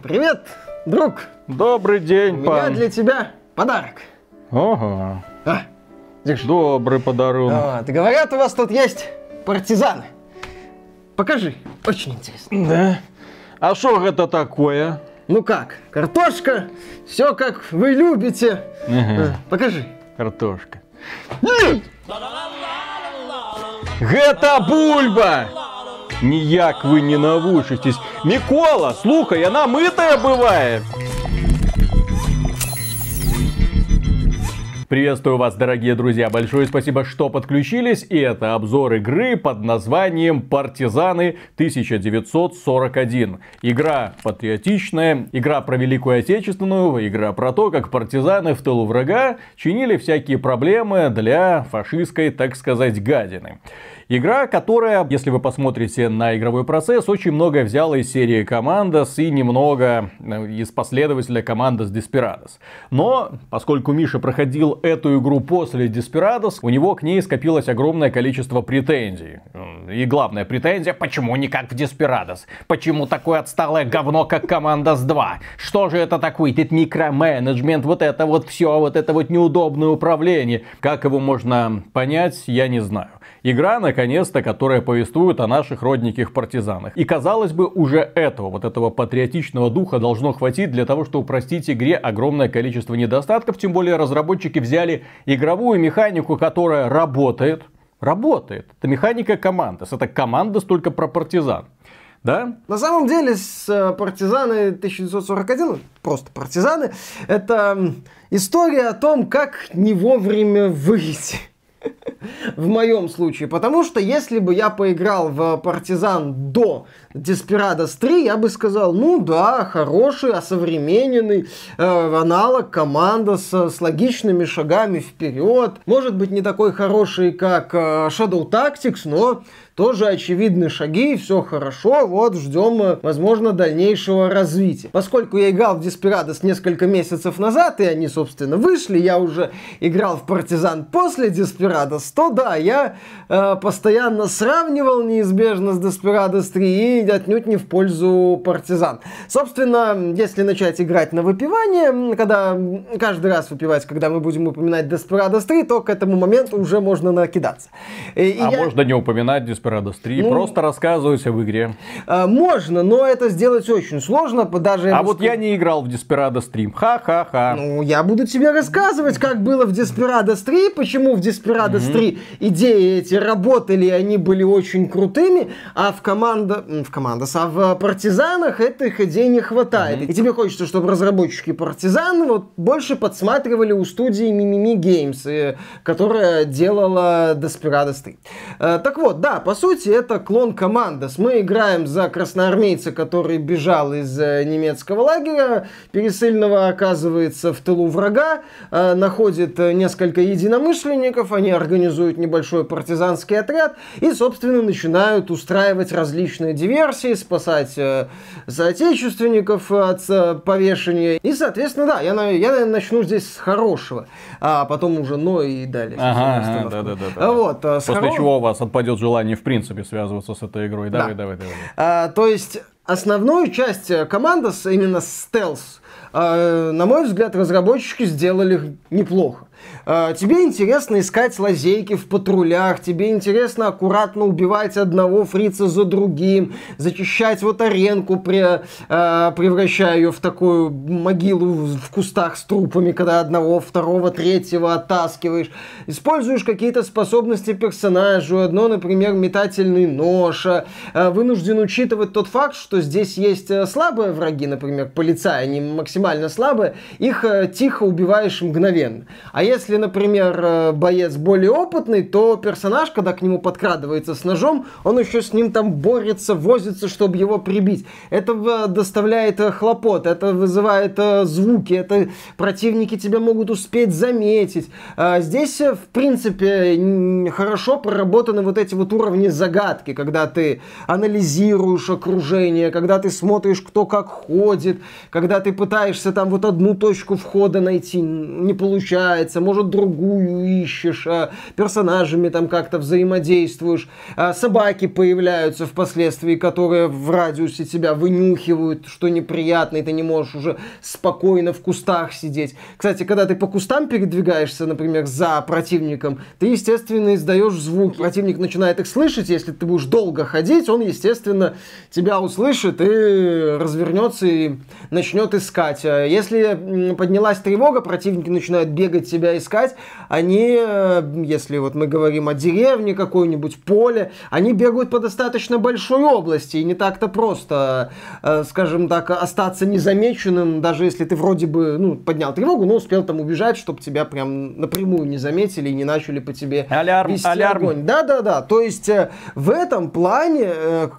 Привет, друг. Добрый день, У меня пан. для тебя подарок. Ага. Держи. Добрый подарок. Вот, говорят, у вас тут есть партизаны. Покажи, очень интересно. Да. А что это такое? Ну как, картошка, все как вы любите. Ага. Покажи. Картошка. Гэта бульба! Ніяк вы не навучитесь. Микола, слухай, она мытая бывает. Приветствую вас, дорогие друзья. Большое спасибо, что подключились. И это обзор игры под названием «Партизаны 1941». Игра патриотичная, игра про Великую Отечественную, игра про то, как партизаны в тылу врага чинили всякие проблемы для фашистской, так сказать, гадины. Игра, которая, если вы посмотрите на игровой процесс, очень многое взяла из серии Commandos и немного из последователя Commandos Desperados. Но, поскольку Миша проходил эту игру после Desperados, у него к ней скопилось огромное количество претензий. И главная претензия, почему не как в Desperados? Почему такое отсталое говно, как Commandos 2? Что же это такое? Этот микроменеджмент, вот это вот все, вот это вот неудобное управление. Как его можно понять, я не знаю. Игра, наконец-то, которая повествует о наших родненьких партизанах. И, казалось бы, уже этого патриотичного духа должно хватить для того, чтобы упростить игре огромное количество недостатков. Тем более, разработчики взяли игровую механику, которая работает. Работает. Это механика Commandos. Это Commandos только про партизан. Да? На самом деле, партизаны 1941, просто партизаны, это история о том, как не вовремя выйти. В моем случае. Потому что если бы я поиграл в партизан до Desperados 3, я бы сказал, ну да, хороший, осовремененный аналог Commandos с логичными шагами вперед. Может быть, не такой хороший, как Shadow Tactics, но тоже очевидны шаги, все хорошо, вот ждем, возможно, дальнейшего развития. Поскольку я играл в Desperados несколько месяцев назад, и они, собственно, вышли, я уже играл в партизан после Desperados, то да, я постоянно сравнивал неизбежно с Desperados 3 и отнюдь не в пользу партизан. Собственно, если начать играть на выпивание, когда каждый раз выпивать, когда мы будем упоминать Desperados 3, то к этому моменту уже можно накидаться. Можно не упоминать Desperados 3, просто рассказывать об игре. Можно, но это сделать очень сложно. Даже я не играл в Desperados 3. Ха-ха-ха. Ну, я буду тебе рассказывать, как было в Desperados 3, почему в Desperados 3 идеи эти работали, они были очень крутыми, а в партизанах этих идей не хватает. И тебе хочется, чтобы разработчики партизан вот больше подсматривали у студии Mimimi Games, которая делала Desperados 3. Так вот, да, по сути, это клон Commandos. Мы играем за красноармейца, который бежал из немецкого лагеря, пересыльного оказывается в тылу врага, находит несколько единомышленников, они организуют небольшой партизанский отряд и, собственно, начинают устраивать различные диверсии, спасать соотечественников от повешения. И, соответственно, да, я, наверное, начну здесь с хорошего, а потом уже и далее. Да. Вот, после чего у вас отпадет желание в принципе связываться с этой игрой. Давай. То есть основную часть Commandos, именно стелс, на мой взгляд, разработчики сделали неплохо. Тебе интересно искать лазейки в патрулях, тебе интересно аккуратно убивать одного фрица за другим, зачищать вот аренку, превращая ее в такую могилу в кустах с трупами, когда одного, второго, третьего оттаскиваешь. Используешь какие-то способности персонажу, одно, например, метательный нож. Вынужден учитывать тот факт, что здесь есть слабые враги, например, полицаи, они максимально слабые, их тихо убиваешь мгновенно. А если, например, боец более опытный, то персонаж, когда к нему подкрадывается с ножом, он еще с ним там борется, возится, чтобы его прибить. Это доставляет хлопот, это вызывает звуки, это противники тебя могут успеть заметить. Здесь, в принципе, хорошо проработаны вот эти вот уровни загадки, когда ты анализируешь окружение, когда ты смотришь, кто как ходит, когда ты пытаешься там вот одну точку входа найти, не получается, может, другую ищешь, персонажами там как-то взаимодействуешь, собаки появляются впоследствии, которые в радиусе тебя вынюхивают, что неприятно, и ты не можешь уже спокойно в кустах сидеть. Кстати, когда ты по кустам передвигаешься, например, за противником, ты, естественно, издаешь звуки. Противник начинает их слышать, если ты будешь долго ходить, он, естественно, тебя услышит и развернется и начнет искать. Если поднялась тревога, противники начинают бегать, тебя искать, они, если вот мы говорим о деревне какой-нибудь, поле, они бегают по достаточно большой области, и не так-то просто, скажем так, остаться незамеченным, даже если ты вроде бы, поднял тревогу, но успел там убежать, чтобы тебя прям напрямую не заметили и не начали по тебе вести огонь. Да-да-да, то есть в этом плане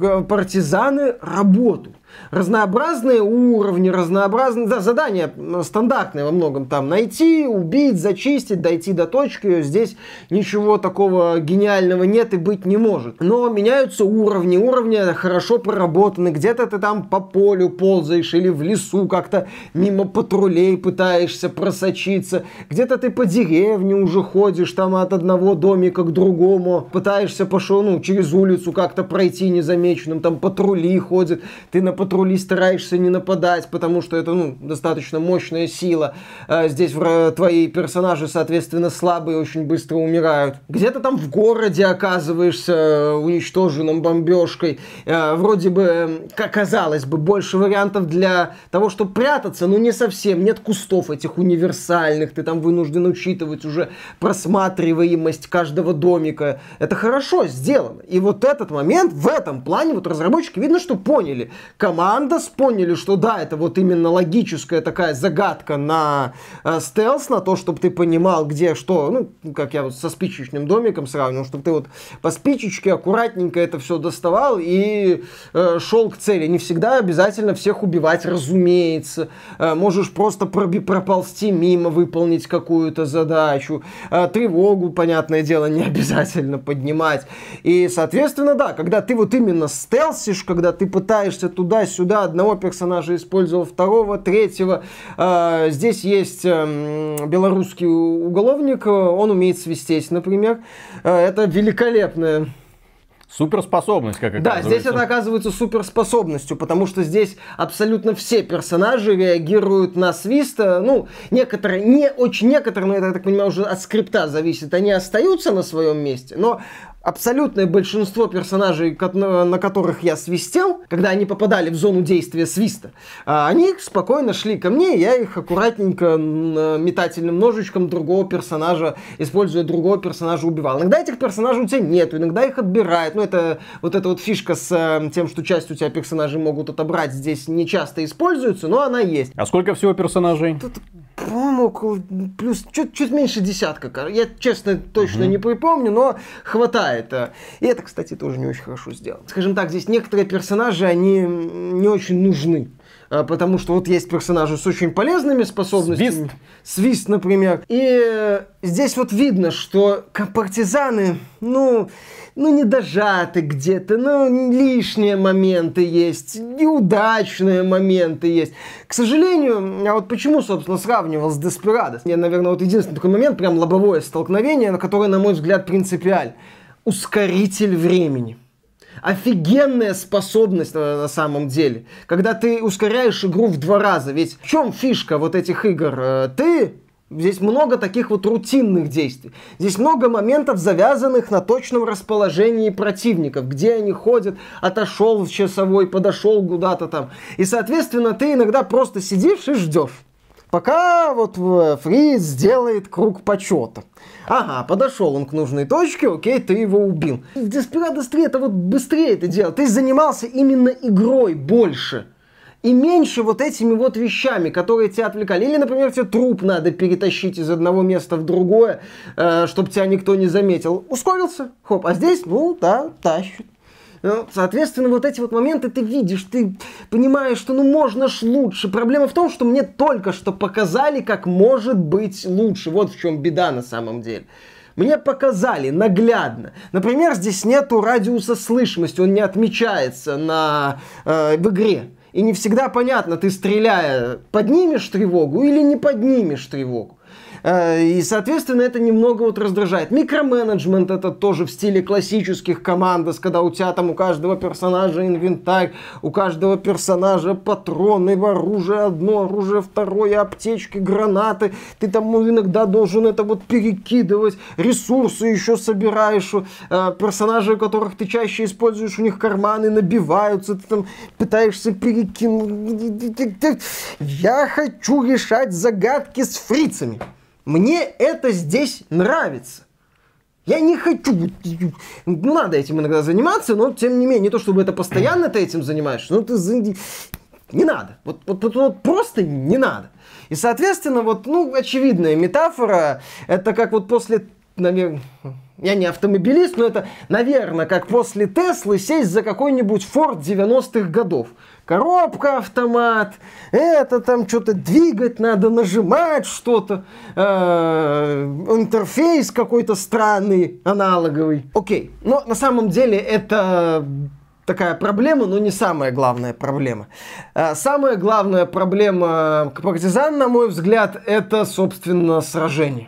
партизаны работают. Разнообразные уровни, разнообразные задания стандартные во многом там. Найти, убить, зачистить, дойти до точки. Здесь ничего такого гениального нет и быть не может. Но меняются уровни. Уровни хорошо проработаны. Где-то ты там по полю ползаешь или в лесу как-то мимо патрулей пытаешься просочиться. Где-то ты по деревне уже ходишь там от одного домика к другому. Пытаешься через улицу как-то пройти незамеченным. Там патрули ходят. Ты на патрули стараешься не нападать, потому что это, достаточно мощная сила. Здесь твои персонажи, соответственно, слабые, очень быстро умирают. Где-то там в городе оказываешься уничтоженным бомбежкой. Вроде бы, казалось бы, больше вариантов для того, чтобы прятаться, но не совсем. Нет кустов этих универсальных. Ты там вынужден учитывать уже просматриваемость каждого домика. Это хорошо сделано. И вот этот момент, в этом плане, разработчики, видно, что поняли. Командос поняли, что да, это вот именно логическая такая загадка на стелс, на то, чтобы ты понимал, где что, как я со спичечным домиком сравнивал, чтобы ты по спичечке аккуратненько это все доставал и шел к цели. Не всегда обязательно всех убивать, разумеется. Можешь просто проползти мимо, выполнить какую-то задачу. Тревогу, понятное дело, не обязательно поднимать. И, соответственно, да, когда ты именно стелсишь, когда ты пытаешься туда-сюда, одного персонажа использовал, второго, третьего. Здесь есть белорусский уголовник, он умеет свистеть, например. Это великолепная суперспособность, как оказывается. Да, здесь это оказывается суперспособностью, потому что здесь абсолютно все персонажи реагируют на свист. Некоторые, не очень некоторые, но это, я так понимаю, уже от скрипта зависит, они остаются на своем месте, но абсолютное большинство персонажей, на которых я свистел, когда они попадали в зону действия свиста, они спокойно шли ко мне, я их аккуратненько метательным ножичком другого персонажа, используя другого персонажа, убивал. Иногда этих персонажей у тебя нету, иногда их отбирают. Это эта фишка с тем, что часть у тебя персонажей могут отобрать, здесь не часто используется, но она есть. А сколько всего персонажей? Тут, по-моему, плюс чуть меньше десятка. Я, честно, точно не припомню, но хватает. И это, кстати, тоже не очень хорошо сделано. Скажем так, здесь некоторые персонажи, они не очень нужны. Потому что есть персонажи с очень полезными способностями. Свист, например. И здесь видно, что партизаны, не дожаты где-то, лишние моменты есть, неудачные моменты есть. К сожалению, я почему, собственно, сравнивал с Desperados. Я, наверное, единственный такой момент, прям лобовое столкновение, на которое, на мой взгляд, принципиаль. Ускоритель времени. Офигенная способность на самом деле. Когда ты ускоряешь игру в 2 раза. Ведь в чем фишка этих игр? Здесь много таких рутинных действий. Здесь много моментов, завязанных на точном расположении противников. Где они ходят, отошел в часовой, подошел куда-то там. И, соответственно, ты иногда просто сидишь и ждешь. Пока Фриц сделает круг почета. Ага, подошел он к нужной точке, окей, ты его убил. В Desperados 3 это быстрее это делал. Ты занимался именно игрой больше. И меньше этими вещами, которые тебя отвлекали. Или, например, тебе труп надо перетащить из одного места в другое, чтобы тебя никто не заметил. Ускорился, хоп, а здесь, тащит. Соответственно, эти моменты ты видишь, ты понимаешь, что можно ж лучше. Проблема в том, что мне только что показали, как может быть лучше. Вот в чем беда на самом деле. Мне показали наглядно. Например, здесь нету радиуса слышимости, он не отмечается в игре. И не всегда понятно, ты стреляя, поднимешь тревогу или не поднимешь тревогу. И, соответственно, это немного вот раздражает. Микроменеджмент это тоже в стиле классических командос, когда у тебя там у каждого персонажа инвентарь, у каждого персонажа патроны, оружие одно, оружие второе, аптечки, гранаты. Ты там иногда должен это вот перекидывать, ресурсы еще собираешь. Персонажи, которых ты чаще используешь, у них карманы набиваются, ты там пытаешься перекинуть. Я хочу решать загадки с фрицами. Мне это здесь нравится. Я не хочу. Ну, надо этим иногда заниматься, но тем не менее, не то чтобы это постоянно ты этим занимаешься, но ты не надо. Вот просто не надо. И, соответственно, вот, ну, очевидная метафора, это как вот после, наверное, я не автомобилист, но это, наверное, как после Теслы сесть за какой-нибудь Форд 90-х годов. Коробка, автомат, это там что-то двигать надо, нажимать что-то, интерфейс какой-то странный, аналоговый. Окей, но на самом деле это такая проблема, но не самая главная проблема. Самая главная проблема партизан, на мой взгляд, это, собственно, сражение.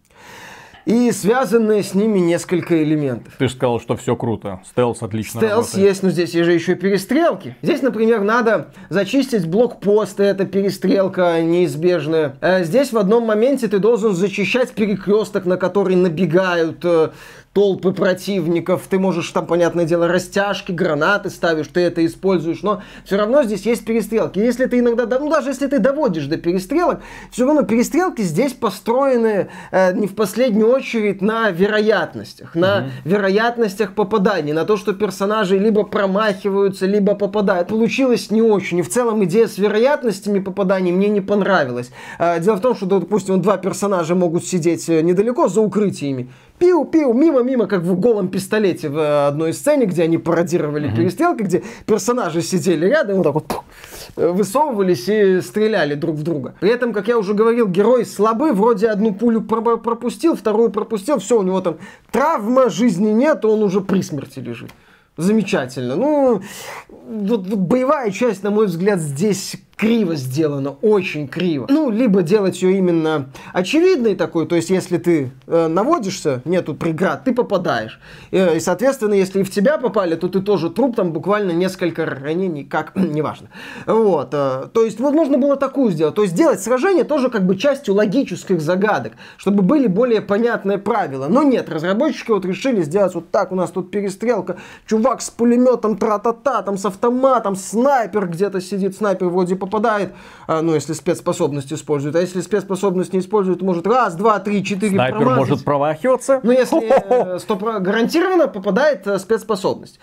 И связанные с ними несколько элементов. Ты же сказал, что все круто. Стелс отлично работает. Стелс есть, но здесь же еще перестрелки. Здесь, например, надо зачистить блокпосты, это перестрелка неизбежная. Здесь в одном моменте ты должен зачищать перекресток, на который набегают толпы противников. Ты можешь там, понятное дело, растяжки, гранаты ставишь, ты это используешь, но все равно здесь есть перестрелки. Если ты иногда, ну даже если ты доводишь до перестрелок, все равно перестрелки здесь построены не в последнюю очередь на вероятностях, на вероятностях попаданий, на то, что персонажи либо промахиваются, либо попадают. Получилось не очень. И в целом идея с вероятностями попаданий мне не понравилась. Дело в том, что, допустим, два персонажа могут сидеть недалеко за укрытиями. Пиу-пиу, мимо-мимо, как в голом пистолете в одной сцене, где они пародировали перестрелки, где персонажи сидели рядом, вот так вот высовывались и стреляли друг в друга. При этом, как я уже говорил, герой слабый, вроде одну пулю пропустил, вторую пропустил, все, у него там травма, жизни нет, он уже при смерти лежит. Замечательно. Ну, вот боевая часть, на мой взгляд, здесь криво сделано, очень криво. Ну, либо делать ее именно очевидной такой, то есть, если ты наводишься, нету преград, ты попадаешь. И, соответственно, если и в тебя попали, то ты тоже труп, там буквально несколько ранений, как, неважно. Вот. То есть, вот можно было такую сделать. То есть, делать сражение тоже как бы частью логических загадок, чтобы были более понятные правила. Но нет, разработчики вот решили сделать вот так, у нас тут перестрелка, чувак с пулеметом, тра-та-та, там с автоматом, снайпер где-то сидит, снайпер вроде попадает, ну, если спецспособность использует. А если спецспособность не использует, может раз, два, три, четыре снайпер промазать. Может промахиваться. Ну, если гарантированно попадает спецспособность.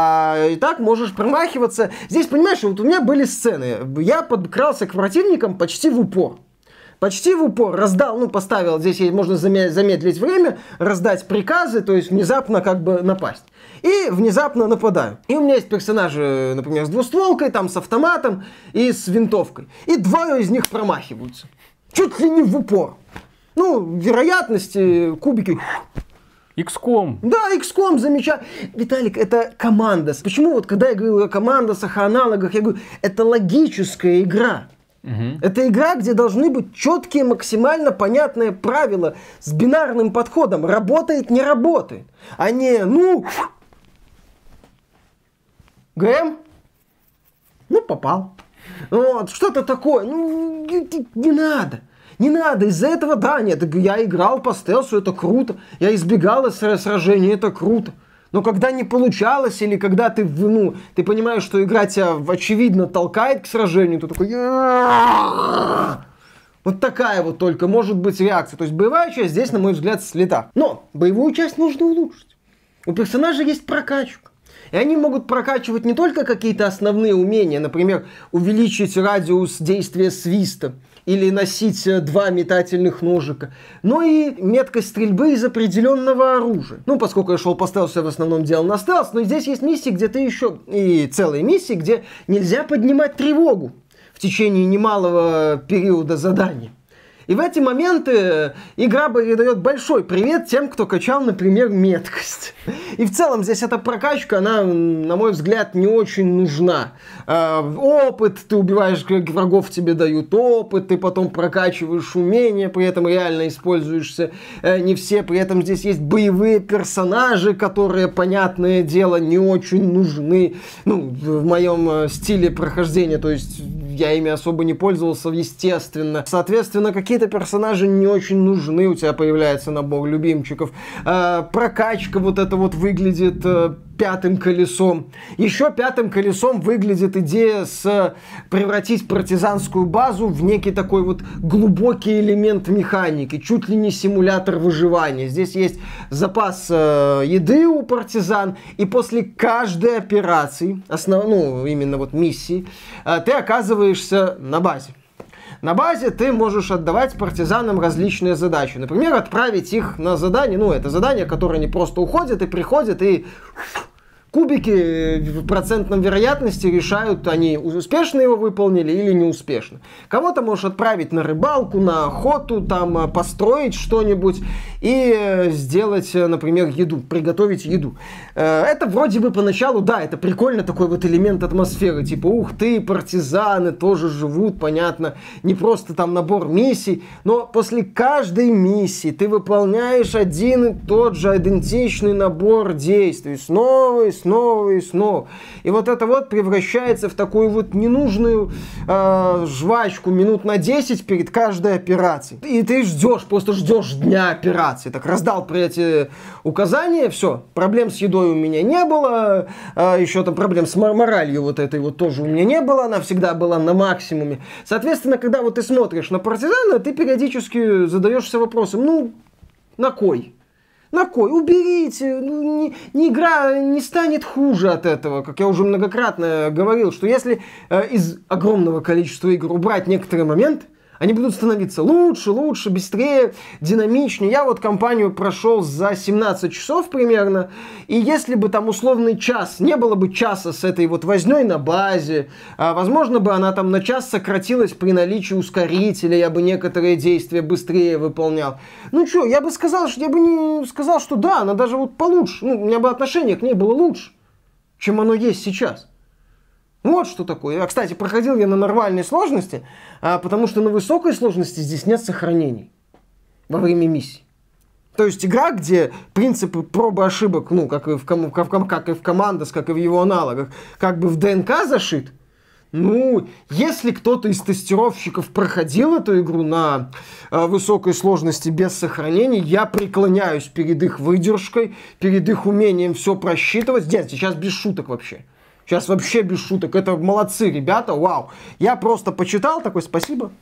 И так можешь промахиваться. Здесь, понимаешь, вот у меня были сцены. Я подкрался к противникам почти в упор. Почти в упор раздал, ну, поставил, здесь можно замедлить время, раздать приказы, то есть внезапно как бы напасть. И внезапно нападаю. И у меня есть персонажи, например, с двустволкой, там, с автоматом и с винтовкой. И двое из них промахиваются. Чуть ли не в упор. Ну, вероятности, кубики. XCOM. Да, XCOM, замечательно. Виталик, это командос. Почему вот, когда я говорил о командосах, о аналогах, я говорю, это логическая игра. Это игра, где должны быть четкие, максимально понятные правила с бинарным подходом. Работает, не работает. А не, ну... ГМ? Ну, попал. Вот, что-то такое. Ну, не надо. Не надо. Из-за этого, да, нет, я играл по стелсу, это круто. Я избегал сражений, это круто. Но когда не получалось, или когда ты, ну, ты понимаешь, что игра тебя очевидно толкает к сражению, то такой... Вот такая вот только может быть реакция. То есть боевая часть здесь, на мой взгляд, слета. Но боевую часть нужно улучшить. У персонажей есть прокачка. И они могут прокачивать не только какие-то основные умения, например, увеличить радиус действия свиста, или носить 2 метательных ножика, но и меткость стрельбы из определенного оружия. Ну, поскольку я шел по стелсу, я в основном делал на стелс, но здесь есть миссии, где ты еще... И целые миссии, где нельзя поднимать тревогу в течение немалого периода задания. И в эти моменты игра передает большой привет тем, кто качал, например, меткость. И в целом здесь эта прокачка, она, на мой взгляд, не очень нужна. Опыт, ты убиваешь врагов, тебе дают опыт, ты потом прокачиваешь умения, при этом реально используешься не все. При этом здесь есть боевые персонажи, которые, понятное дело, не очень нужны. Ну, в моем стиле прохождения, то есть я ими особо не пользовался, естественно. Соответственно, какие-то персонажи не очень нужны, у тебя появляется набор любимчиков. Прокачка вот это вот выглядит пятым колесом. Еще пятым колесом выглядит идея превратить партизанскую базу в некий такой вот глубокий элемент механики, чуть ли не симулятор выживания. Здесь есть запас еды у партизан, и после каждой операции, именно вот миссии, ты оказываешься на базе. На базе ты можешь отдавать партизанам различные задачи. Например, отправить их на задание. Ну, это задание, которое не просто уходит и приходит, и кубики в процентном вероятности решают, они успешно его выполнили или неуспешно. Кого-то можешь отправить на рыбалку, на охоту, там, построить что-нибудь и сделать, например, еду, приготовить еду. Это вроде бы поначалу, да, это прикольно, такой вот элемент атмосферы, типа, ух ты, партизаны тоже живут, понятно, не просто там набор миссий, но после каждой миссии ты выполняешь один и тот же идентичный набор действий, снова и снова и снова. И вот это вот превращается в такую вот ненужную жвачку минут на 10 перед каждой операцией. И ты ждешь, просто ждешь дня операции. Так раздал при эти указания, все, проблем с едой у меня не было, еще там проблем с моралью вот этой вот тоже у меня не было, она всегда была на максимуме. Соответственно, когда вот ты смотришь на партизана, ты периодически задаешься вопросом, ну, на кой? На кой? Уберите. Игра не станет хуже от этого. Как я уже многократно говорил, что если из огромного количества игр убрать некоторые моменты, они будут становиться лучше, быстрее, динамичнее. Я вот кампанию прошел за 17 часов примерно. И если бы там условный час, не было бы часа с этой вот вознёй на базе, возможно бы она там на час сократилась при наличии ускорителя, я бы некоторые действия быстрее выполнял. Ну что, я бы не сказал, что да, она даже вот получше. Ну, у меня бы отношение к ней было лучше, чем оно есть сейчас. Вот что такое. Кстати, проходил я на нормальной сложности, потому что на высокой сложности здесь нет сохранений во время миссий. То есть игра, где принципы пробы ошибок, ну, как и в Командос, как и в его аналогах, как бы в ДНК зашит. Ну, если кто-то из тестировщиков проходил эту игру на высокой сложности без сохранений, я преклоняюсь перед их выдержкой, перед их умением все просчитывать. Нет, сейчас без шуток вообще. Сейчас вообще без шуток. Это молодцы, ребята, вау. Я просто почитал, такой, спасибо.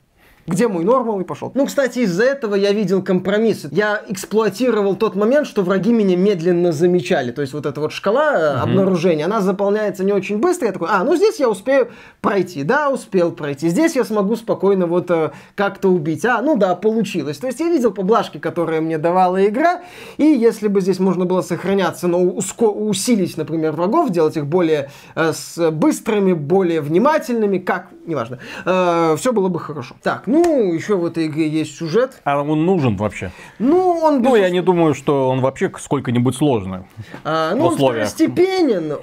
Где мой нормал? И пошел. Ну, кстати, из-за этого я видел компромиссы. Я эксплуатировал тот момент, что враги меня медленно замечали. То есть вот эта вот шкала обнаружения, она заполняется не очень быстро. Я такой, ну здесь я успею пройти. Да, успел пройти. Здесь я смогу спокойно вот как-то убить. Ну да, получилось. То есть я видел поблажки, которые мне давала игра. И если бы здесь можно было сохраняться, но усилить, например, врагов, делать их более быстрыми, более внимательными, неважно. Все было бы хорошо. Так, ну, еще в этой игре есть сюжет. А он нужен вообще? Ну, я не думаю, что он вообще сколько-нибудь сложный. Он второстепенен.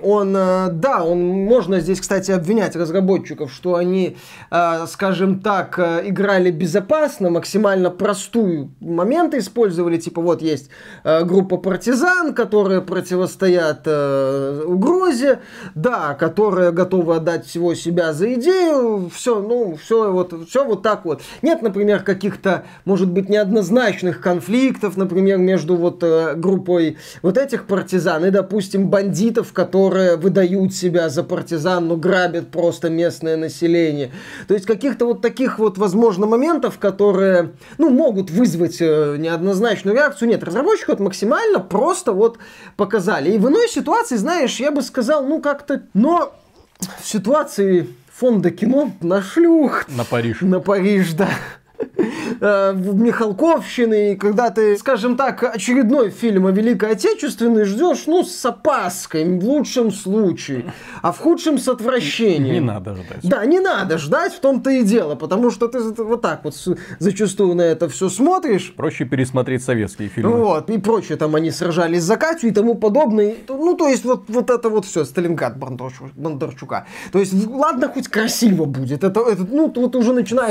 Можно здесь, кстати, обвинять разработчиков, что они, скажем так, играли безопасно, максимально простую моменты использовали. Типа, вот есть группа партизан, которые противостоят угрозе, да, которые готовы отдать всего себя за идею. Все вот так вот. Нет, например, каких-то, может быть, неоднозначных конфликтов, например, между вот группой вот этих партизан и, допустим, бандитов, которые выдают себя за партизан, но грабят просто местное население. То есть каких-то вот таких вот, возможно, моментов, которые, могут вызвать неоднозначную реакцию. Нет, разработчики вот максимально просто вот показали. И в иной ситуации, знаешь, я бы сказал, но в ситуации фонда кино на шлюх. На Париж. На Париж, да. Михалковщины, когда ты, скажем так, очередной фильм о Великой Отечественной ждешь, ну, с опаской, в лучшем случае, а в худшем с отвращением. Не надо ждать. Да, не надо ждать, в том-то и дело, потому что ты вот так вот зачастую на это все смотришь. Проще пересмотреть советские фильмы. Вот, и прочее, там они сражались за Катю и тому подобное. Ну, то есть, вот это вот все, Сталинград Бондарчука. То есть, ладно, хоть красиво будет. Ну, вот уже начинаешь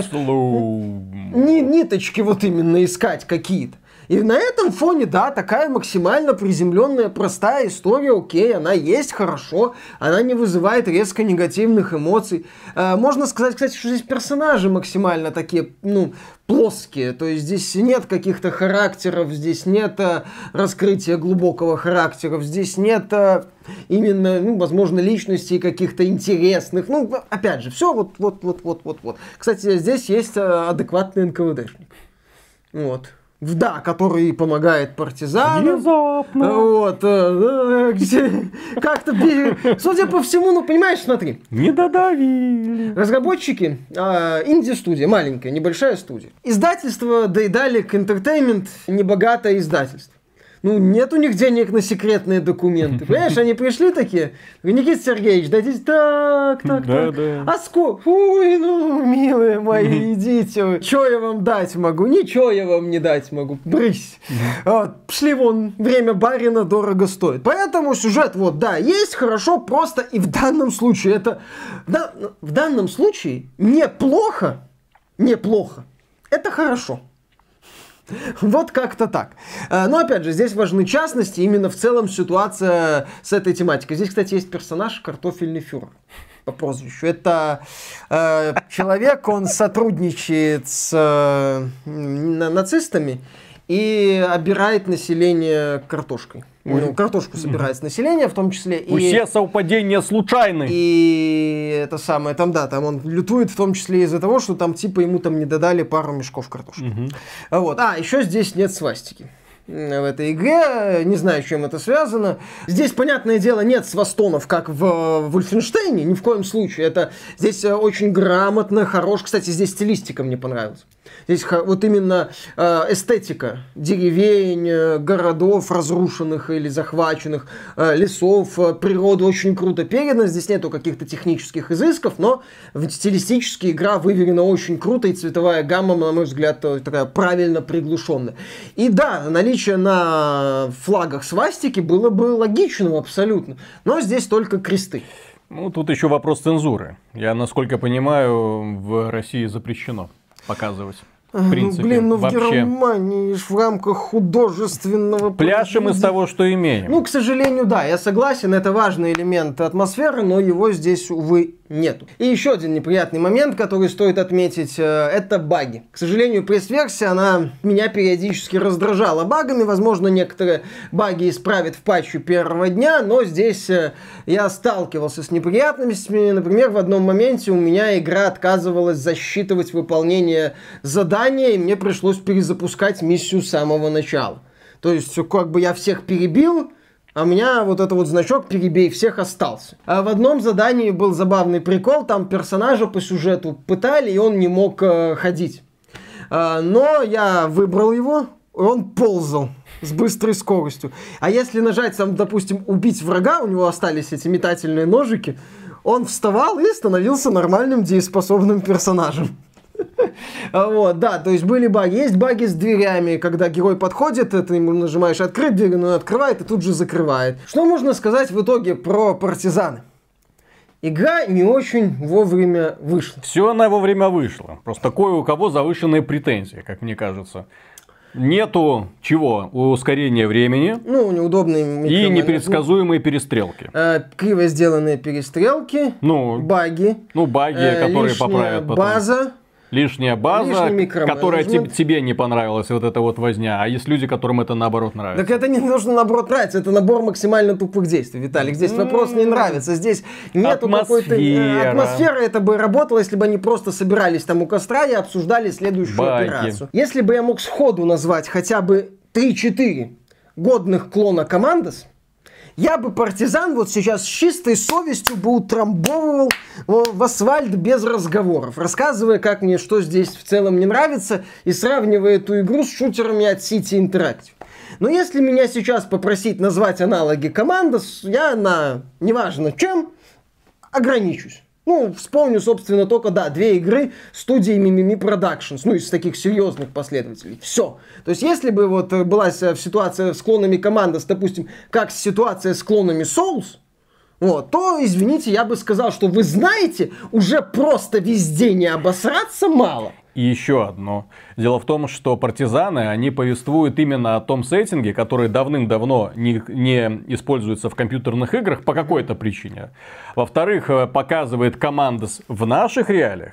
ниточки вот именно искать какие-то. И на этом фоне, да, такая максимально приземленная, простая история, окей, она есть, хорошо, она не вызывает резко негативных эмоций. Можно сказать, кстати, что здесь персонажи максимально такие, ну, плоские, то есть здесь нет каких-то характеров, здесь нет раскрытия глубокого характера, здесь нет именно, ну, возможно, личностей каких-то интересных, ну, опять же, все вот. Кстати, здесь есть адекватный НКВДшник, вот. Да, который помогает партизанам. Внезапно. Вот. Как-то, судя по всему, ну, понимаешь, смотри. Не додавили. Разработчики, инди-студия, маленькая, небольшая студия. Издательство Daedalic Entertainment, небогатое издательство. Ну, нет у них денег на секретные документы. Понимаешь, они пришли такие, Никита Сергеевич, дайте так. Да. А сколько? Ой, ну, милые мои, идите. Что я вам дать могу? Ничего я вам не дать могу. Брысь. Вот, пошли вон, время барина дорого стоит. Поэтому сюжет, вот, да, есть, хорошо, просто и в данном случае это... Да, в данном случае неплохо. Это хорошо. Вот как-то так. Но опять же, здесь важны частности, именно в целом ситуация с этой тематикой. Здесь, кстати, есть персонаж картофельный фюрер по прозвищу. Это человек, он сотрудничает с нацистами и обирает население картошкой. Ну, картошку собирает с населения, в том числе. Все совпадения случайны. И это самое, там, да, там он лютует в том числе из-за того, что там типа ему там не додали пару мешков картошки. Вот. Еще здесь нет свастики в этой игре, не знаю, с чем это связано. Здесь, понятное дело, нет свастонов, как в Вольфенштейне, ни в коем случае. Это здесь очень грамотно, хорош. Кстати, здесь стилистика мне понравилась. Здесь вот именно эстетика деревень, городов разрушенных или захваченных, лесов, природа очень круто передана. Здесь нету каких-то технических изысков, но стилистически игра выверена очень круто, и цветовая гамма, на мой взгляд, такая правильно приглушенная. И да, наличие на флагах свастики было бы логичным абсолютно, но здесь только кресты. Ну, тут еще вопрос цензуры. Я, насколько понимаю, в России запрещено показывать. В принципе, в вообще. Германии в рамках художественного... Пляшем из того, что имеем. Ну, к сожалению, да, я согласен, это важный элемент атмосферы, но его здесь, увы, нету. И еще один неприятный момент, который стоит отметить, это баги. К сожалению, пресс-версия, она меня периодически раздражала багами. Возможно, некоторые баги исправят в патче первого дня, но здесь я сталкивался с неприятностями. Например, в одном моменте у меня игра отказывалась засчитывать выполнение задания, и мне пришлось перезапускать миссию с самого начала. То есть, как бы я всех перебил, а у меня вот этот вот значок «Перебей всех» остался. А в одном задании был забавный прикол, там персонажа по сюжету пытали, и он не мог ходить. Но я выбрал его, и он ползал с быстрой скоростью. А если нажать, там, допустим, убить врага, у него остались эти метательные ножики, он вставал и становился нормальным дееспособным персонажем. Вот, да, то есть были баги. Есть баги с дверями, когда герой подходит, ты ему нажимаешь открыть дверь, он открывает и тут же закрывает. Что можно сказать в итоге про партизаны? Игра не очень вовремя вышла. Все она вовремя вышла. Просто кое у кого завышенные претензии, как мне кажется. Нету чего? Ускорения времени. Ну, неудобные и непредсказуемые перестрелки. Криво сделанные перестрелки. Баги. Баги, которые поправят потом. База. Лишняя база, которая тебе не понравилась, вот эта вот возня. А есть люди, которым это наоборот нравится. Так это не нужно наоборот нравиться, это набор максимально тупых действий, Виталик. Здесь вопрос не нравится, здесь нету какой-то... Атмосфера это бы работала, если бы они просто собирались там у костра и обсуждали следующую операцию. Если бы я мог сходу назвать хотя бы 3-4 годных клона Командос, Я бы партизан вот сейчас с чистой совестью бы утрамбовывал в асфальт без разговоров, рассказывая, как мне что здесь в целом не нравится, и сравнивая эту игру с шутерами от City Interactive. Но если меня сейчас попросить назвать аналоги Commandos, я на неважно чем ограничусь. Ну, вспомню, собственно, только, да, 2 игры студии Mimimi Productions, ну, из таких серьезных последователей. Все. То есть, если бы вот была ситуация с клонами Commandos, допустим, как ситуация с клонами Souls, вот, то, извините, я бы сказал, что вы знаете, уже просто везде не обосраться мало. И еще одно. Дело в том, что партизаны, они повествуют именно о том сеттинге, который давным-давно не используется в компьютерных играх по какой-то причине. Во-вторых, показывает Commandos в наших реалиях.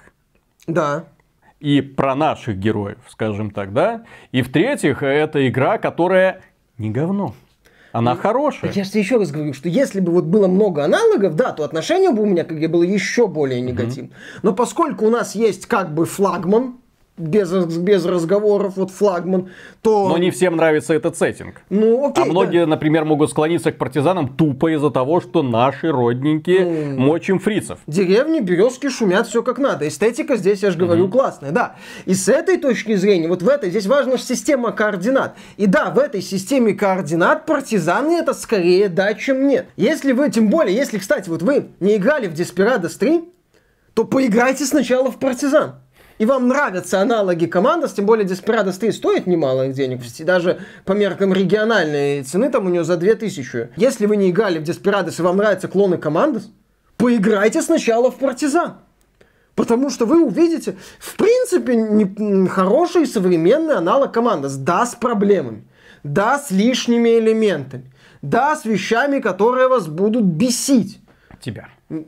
Да. И про наших героев, скажем так, да. И в-третьих, это игра, которая не говно. Она хорошая. Я же тебе еще раз говорю, что если бы вот было много аналогов, да, то отношение бы у меня к игре было еще более негативным. Но поскольку у нас есть как бы флагман, без разговоров, вот флагман, то... Но не всем нравится этот сеттинг. Ну, окей, а многие, например, могут склониться к партизанам тупо из-за того, что наши родненькие мочим фрицев. Деревни, березки шумят, все как надо. Эстетика здесь, я же говорю, классная, да. И с этой точки зрения, вот в этой, здесь важна система координат. И да, в этой системе координат партизаны это скорее да, чем нет. Если вы, тем более, если, кстати, вот вы не играли в Desperados 3, то поиграйте сначала в партизан. И вам нравятся аналоги Commandos, тем более Desperados 3 стоит немалых денег, даже по меркам региональной цены там у нее за 2000. Если вы не играли в Desperados и вам нравятся клоны Commandos, поиграйте сначала в партизан. Потому что вы увидите, в принципе, хороший современный аналог Commandos. Да, с проблемами. Да, с лишними элементами. Да, с вещами, которые вас будут бесить. Тебя.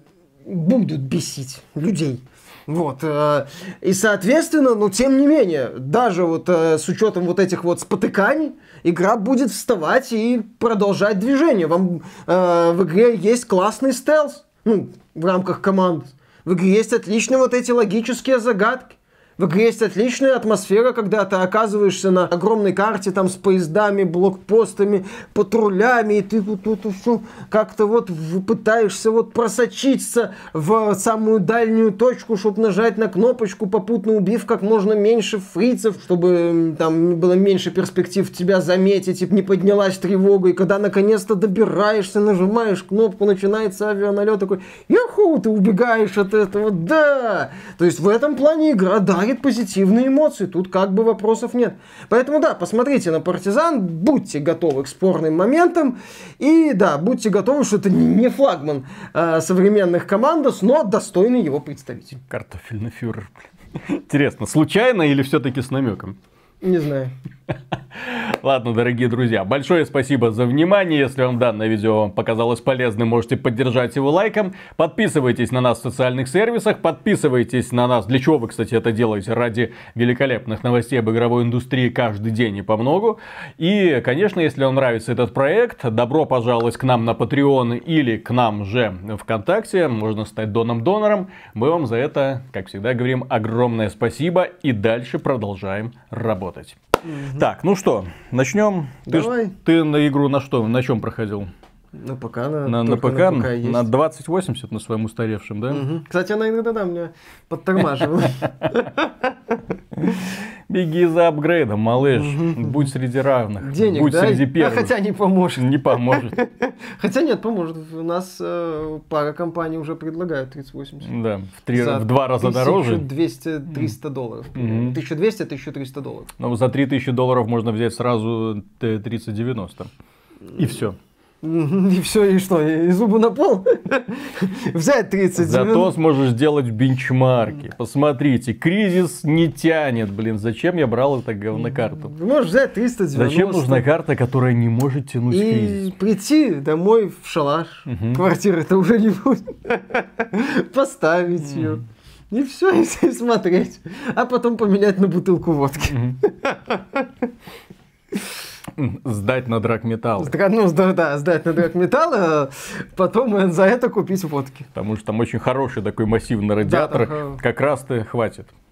Будут бесить людей. Вот, и соответственно, но тем не менее, даже вот с учетом вот этих вот спотыканий, игра будет вставать и продолжать движение. Вам в игре есть классный стелс, ну, в рамках Commandos. В игре есть отличные вот эти логические загадки. В игре есть отличная атмосфера, когда ты оказываешься на огромной карте там с поездами, блокпостами, патрулями, и ты вот тут все как-то вот пытаешься вот просочиться в самую дальнюю точку, чтобы нажать на кнопочку, попутно убив как можно меньше фрицев, чтобы там было меньше перспектив тебя заметить, и не поднялась тревога, и когда наконец-то добираешься, нажимаешь кнопку, начинается авианалет, такой, юху, ты убегаешь от этого, да! То есть в этом плане игра, да, позитивные эмоции, тут как бы вопросов нет. Поэтому да, посмотрите на партизан, будьте готовы к спорным моментам, и да, будьте готовы, что это не флагман современных Commandos, но достойный его представитель. Картофельный фюрер. Интересно, случайно или все-таки с намеком? Не знаю. Ладно, дорогие друзья, большое спасибо за внимание. Если вам данное видео показалось полезным, можете поддержать его лайком. Подписывайтесь на нас в социальных сервисах. Подписывайтесь на нас. Для чего вы, кстати, это делаете? Ради великолепных новостей об игровой индустрии каждый день и по многу. И, конечно, если вам нравится этот проект, добро пожаловать к нам на Patreon или к нам же ВКонтакте. Можно стать донором. Мы вам за это, как всегда говорим, огромное спасибо. И дальше продолжаем работать. Так, ну что, начнем. Ты на игру на что? На чем проходил? На ПК, на ПК есть. На 2080 на своем устаревшем, да? Кстати, она иногда меня подтормаживала. Беги за апгрейдом, малыш. Будь среди равных. Денег, будь да? среди первых. Хотя не поможет. Не поможет. Хотя нет, поможет. У нас пара компаний уже предлагают 3080. Да, в 2 раза дороже. $1200-300. $1200-1300. Но за $3000 можно взять сразу 3090. И все. И все, и что? И зубы на пол? Взять 30. Зато сможешь сделать бенчмарки. Посмотрите, кризис не тянет. Блин, зачем я брал эту говнокарту? Ты можешь взять 390. Зачем нужна карта, которая не может тянуть кризис? И прийти домой в шалаш. Квартиры-то уже не будет. Поставить ее. И все, и смотреть. А потом поменять на бутылку водки. Сдать на драгметалл. Ну, да, сдать на драгметалл, а потом за это купить водки. Потому что там очень хороший такой массивный радиатор. Да, как раз-то хватит.